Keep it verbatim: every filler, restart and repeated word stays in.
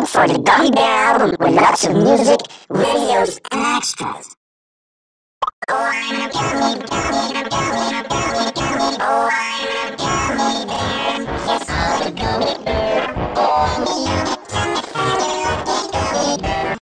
out for the Gummy Bear album with lots of music, videos, and extras. Oh, I'm a gummy, gummy, gummy.